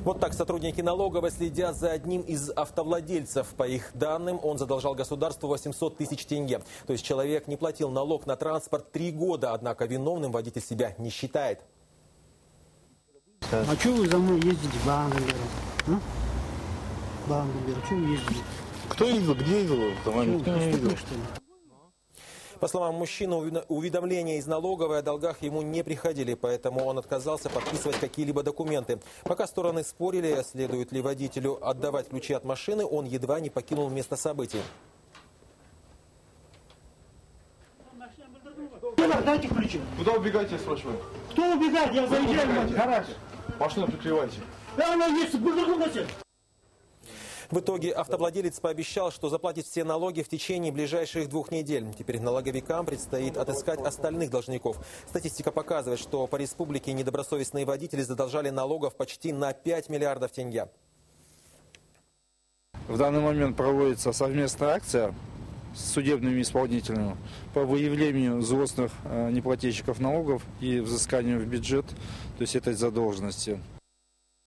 Вот так сотрудники налоговой следят за одним из автовладельцев. По их данным, он задолжал государству 800 тысяч тенге. То есть человек не платил налог на транспорт 3 года, однако виновным водитель себя не считает. А что вы за мной ездите, Бангер? Бангер, что вы ездите? Кто ездил? Где ездил? Никто не ездил. По словам мужчины, уведомления из налоговой о долгах ему не приходили, поэтому он отказался подписывать какие-либо документы. Пока стороны спорили, следует ли водителю отдавать ключи от машины, он едва не покинул место событий. Дайте ключи. Куда убегаете, я спрашиваю? Кто убегает? Я заезжаю в гараж. Машину прикрывайте. Да, она есть, носит. В итоге автовладелец пообещал, что заплатит все налоги в течение ближайших 2 недель. Теперь налоговикам предстоит отыскать остальных должников. Статистика показывает, что по республике недобросовестные водители задолжали налогов почти на 5 миллиардов тенге. В данный момент проводится совместная акция с судебными исполнителями по выявлению злостных неплательщиков налогов и взысканию в бюджет, то есть этой задолженности.